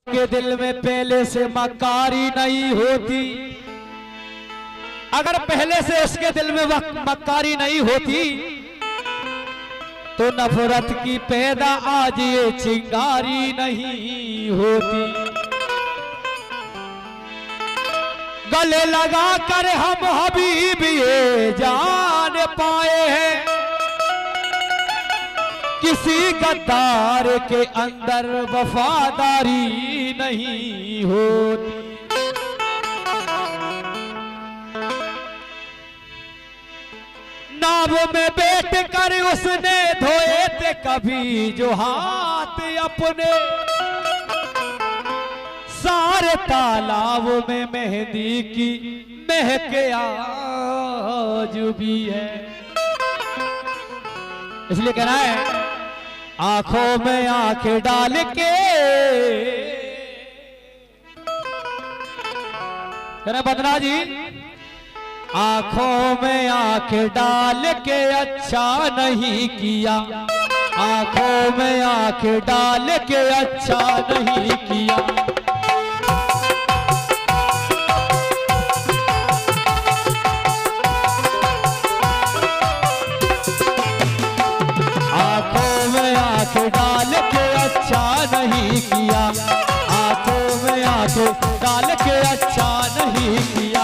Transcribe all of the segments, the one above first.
के दिल में पहले से मक्कारी नहीं होती, अगर पहले से उसके दिल में मक्कारी नहीं होती तो नफरत की पैदा आज ये चिंगारी नहीं होती। गले लगा कर हम हबीब ये जान पाए हैं, किसी गद्दार के अंदर वफादारी नहीं होती। नाव में बैठ कर उसने धोए थे कभी जो हाथ अपने, सारे तालाब में मेहंदी की महक आज भी है। इसलिए कहना है आंखों में आंखें डाल के, कहना बदना जी आंखों में आंखें डाल के अच्छा नहीं किया, आंखों में आंखें डाल के अच्छा नहीं किया। आंखों में आंखें डाल के अच्छा नहीं किया, आंखों में आंखें डाल के अच्छा नहीं किया।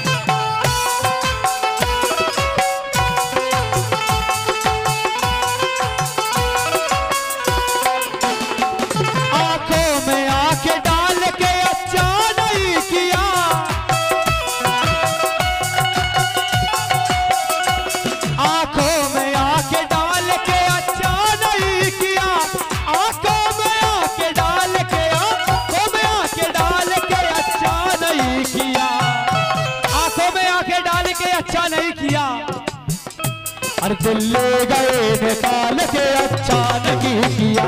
अच्छा नहीं किया और दिल ले गए निकाल के अच्छा नहीं किया।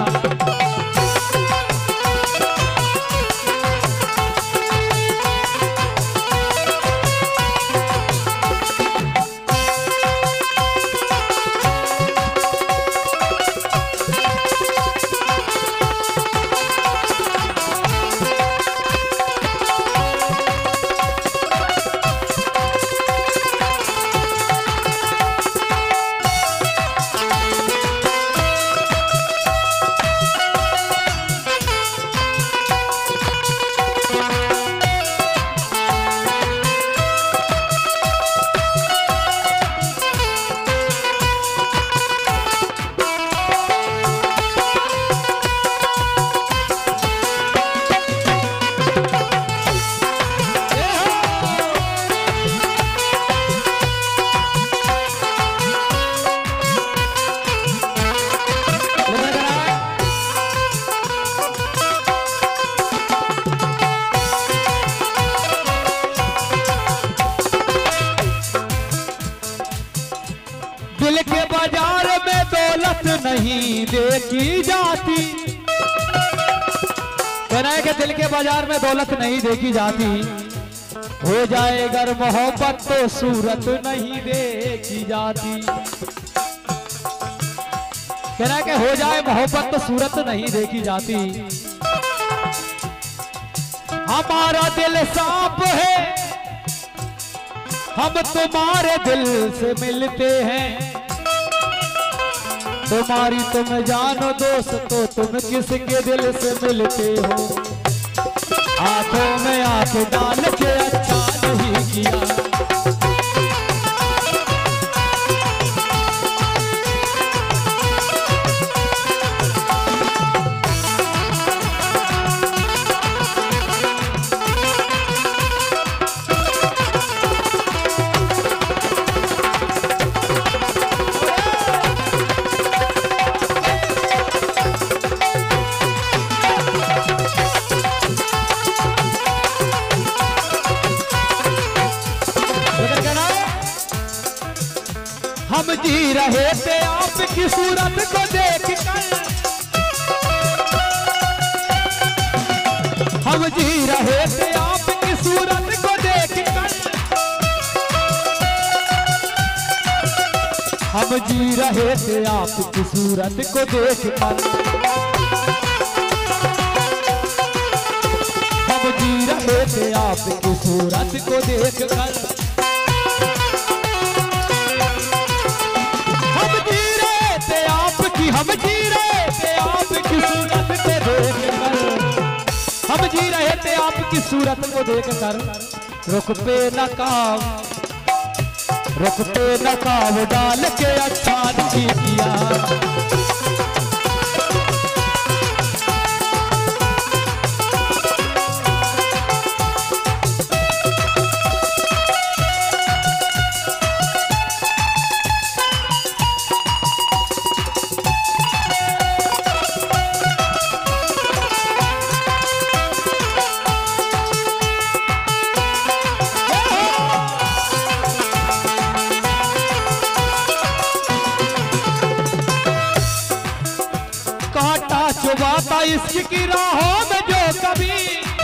दिल के बाजार में दौलत नहीं देखी जाती, कहना है कि दिल के बाजार में दौलत नहीं देखी जाती, हो जाए अगर मोहब्बत तो सूरत नहीं देखी जाती। कहना है कि हो जाए मोहब्बत तो सूरत नहीं देखी जाती। हमारा दिल साफ है, हम तुम्हारे दिल से मिलते हैं, तुम्हारी तुम जानो दोस्त तो तुम किसके दिल से मिलते हो। आंखों में आंखें डाल के अच्छा नहीं किया, हम जी रहे थे आपकी सूरत को देख कर, हम जी रहे थे आपकी सूरत को देख कर, हम जी रहे थे आपकी सूरत को देख कर। आपकी सूरत को देख कर। हम जी रहे थे आपकी सूरत को देख कर। हम जी रहे थे आपकी सूरत को देख कर। रुक पे नकाब डाल के अच्छा नहीं किया। चुभाता इश्क की राहों में जो कभी,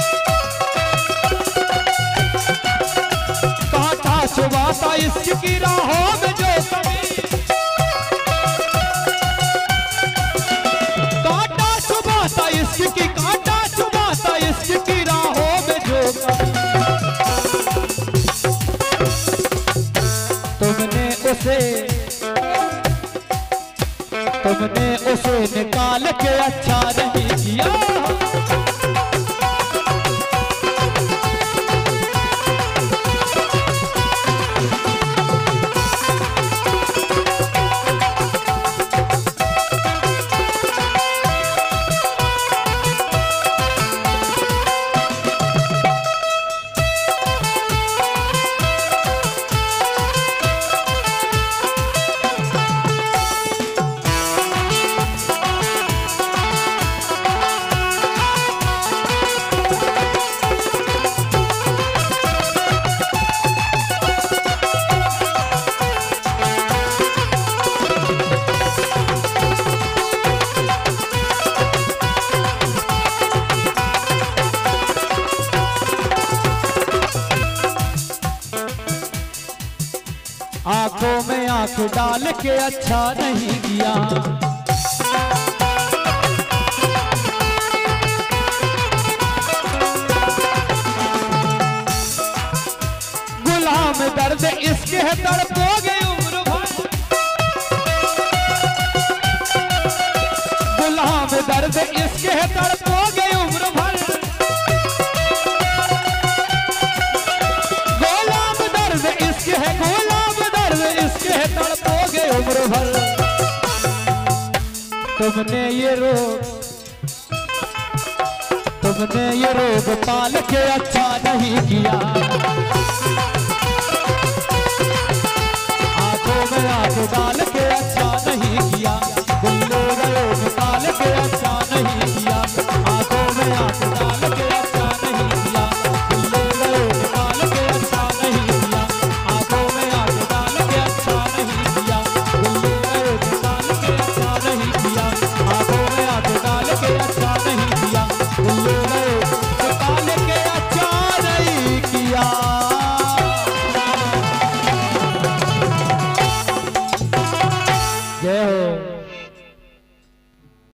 कांटा चुभाता इश्क की राहों में जो कभी, कांटा चुभाता इश्क की राहों में जो कभी। तुमने उसे निकाल के अच्छा नहीं किया। आंखों में आंख डाल के अच्छा नहीं किया। गुलाम दर्द इश्क है तड़पोगे उम्र भर। गुलाम दर्द इश्क है तड़पोगे उम्र भर। गुलाम दर्द इश्क है, गुलाम दर्द इश्क है तड़पोगे उम्र भर। तुमने ये रोग पाल के अच्छा नहीं किया। आंखों में आंख डाल